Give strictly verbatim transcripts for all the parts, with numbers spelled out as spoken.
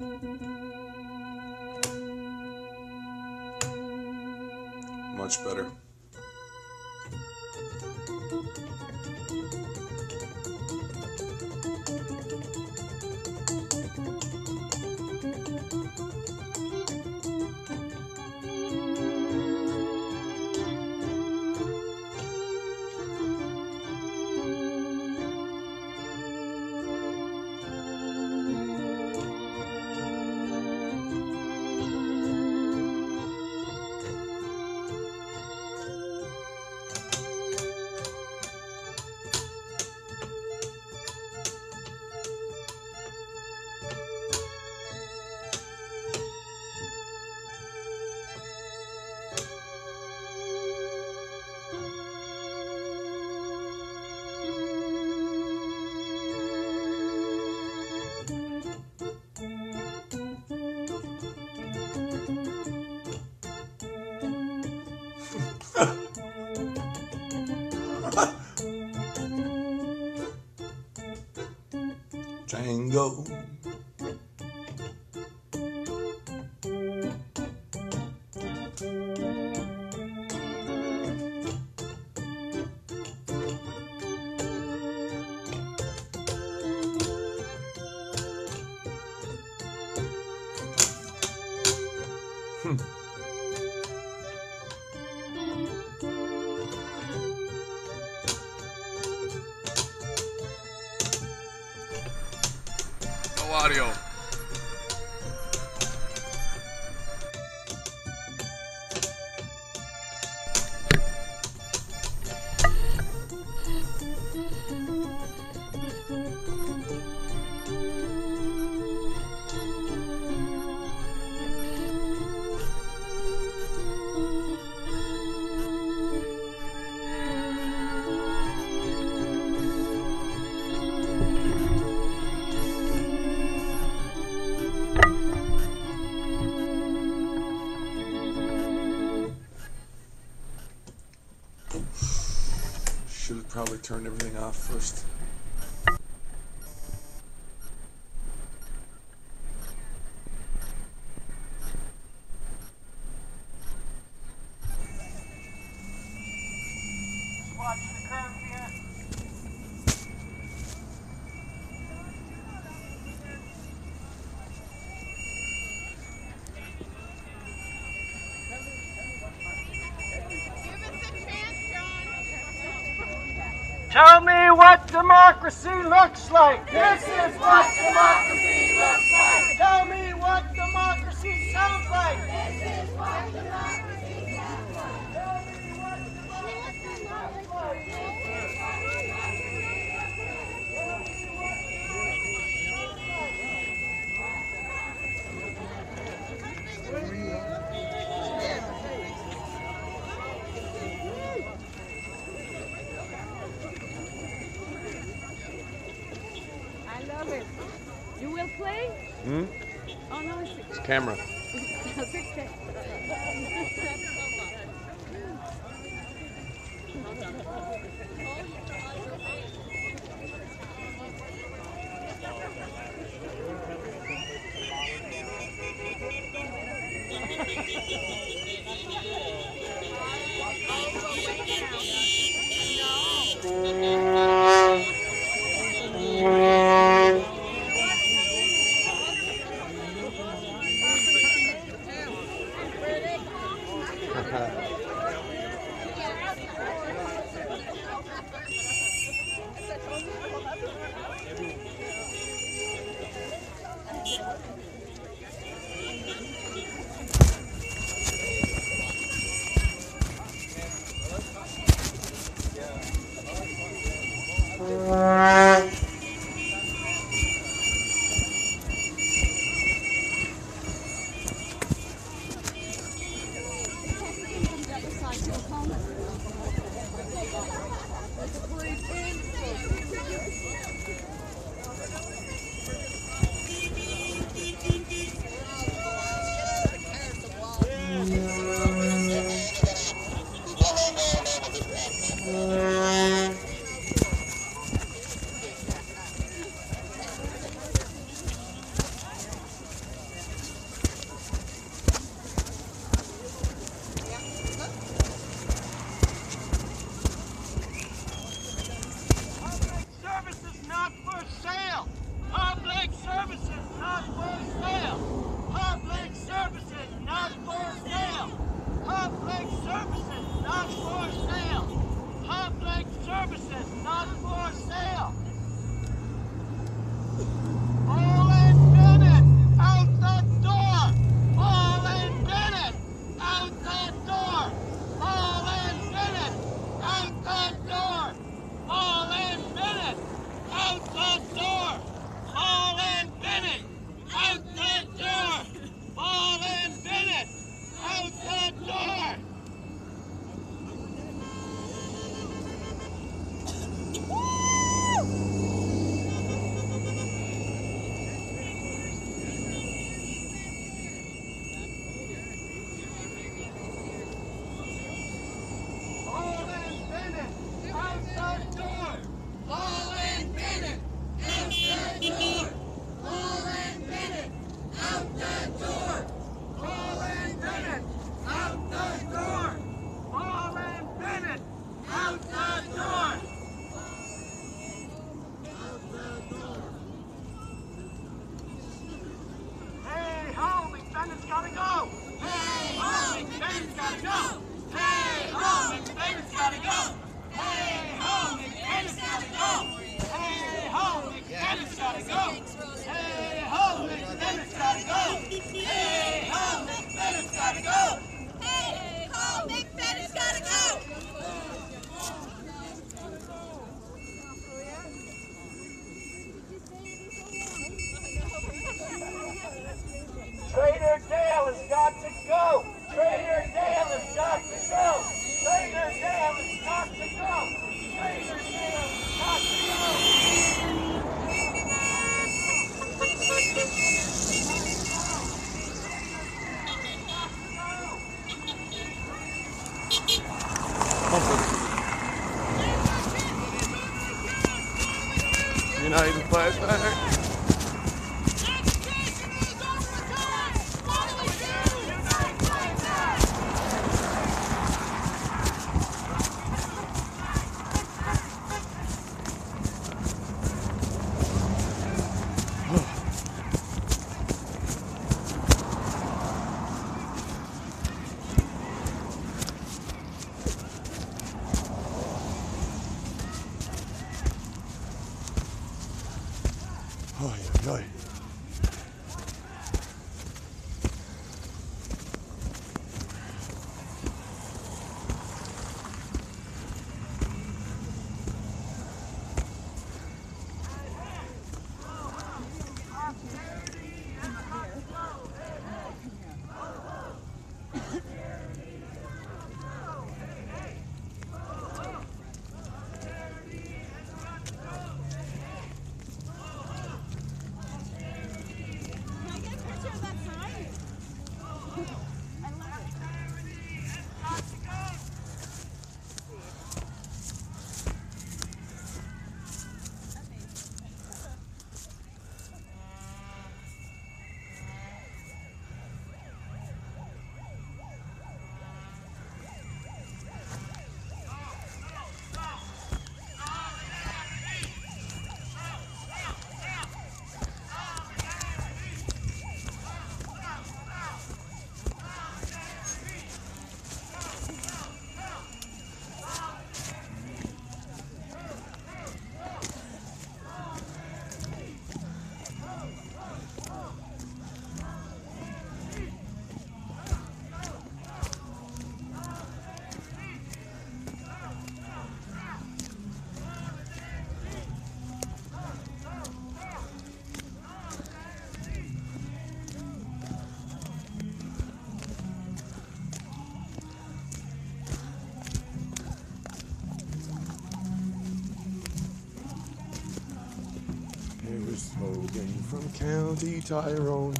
Much better. Tango. Hmm. No audio. Should have probably turned everything off first. Tell me what democracy looks like. This is what democracy looks like. Tell me what democracy sounds like. This is what democracy sounds like. Tell me what democracy sounds like. I love it. You will play? Hmm? Oh no, it's, It's camera. six Trader Dale has got to go. Trader Dale has got to go. Trader Dale has got to go. Trader Dale has got to United flashback. Oy, oy, oy. Slogan from County Tyrone.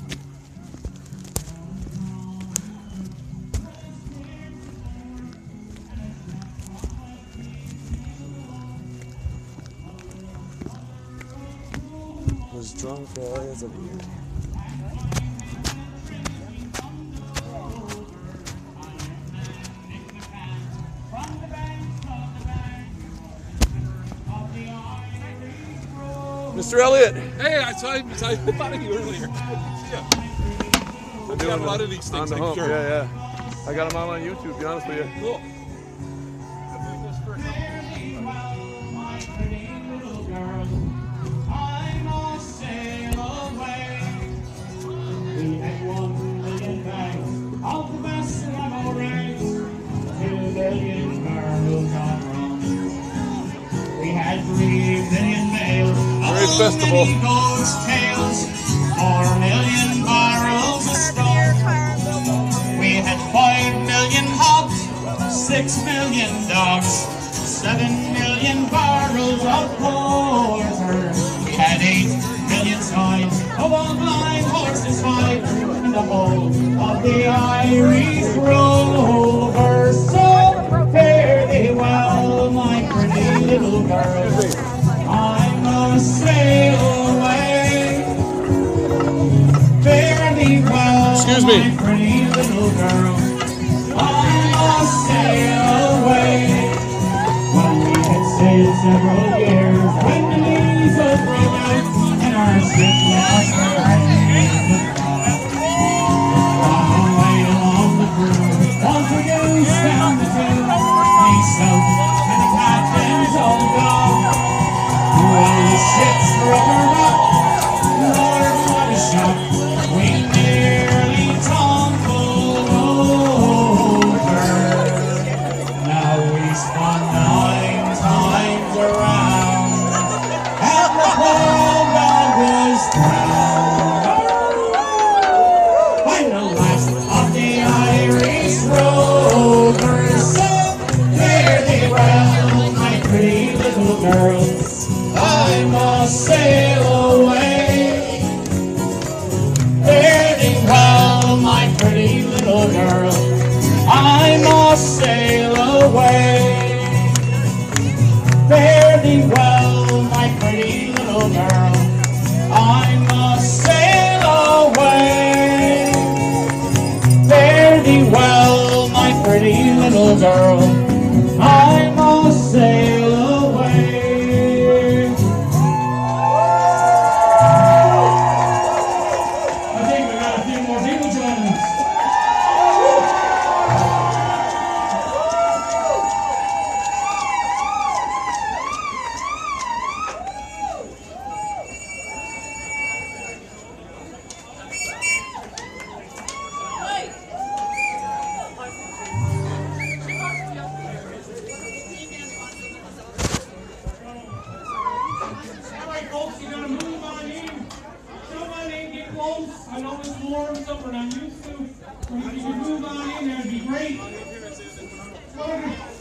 Was drunk as a beer. Mister Elliott. Hey, I saw you. I thought of you earlier. Yeah. I'm got a lot of these things, on the I'm hump. sure. Yeah, yeah. I got them out on YouTube, to be honest with you. Cool. We had one million bags of the best ammo rags, two million barrels of rum. We had three million bales Great of festival. many ghost tales, four million barrels of stone. We had five million hogs, six million dogs, seven million barrels of porter. We had eight million sides of all blind horses fight in the whole of the Irish Rover. So fare thee well, my pretty little girl. I must sail away. Fare thee well, Excuse me. my pretty little girl. I must sail away. Well, we had sailed several years when the news was broke out and our ship was ready to fly. Long way along the crew, was the goose down the tube, myself and the captain's old dog. Well, the ship's rubbered up, Lord, what a shock. We nearly tumbled over. Now we spun nine times around. little girl, I must sail away. Fare thee well, my pretty little girl, I must sail away. Fare thee well, my pretty little girl, I must sail away. I think we got a few more people joining us. Folks, you gotta move on in. Come on in, get close. I know it's warm, something I'm used to. So if you can move on in, that'd be great.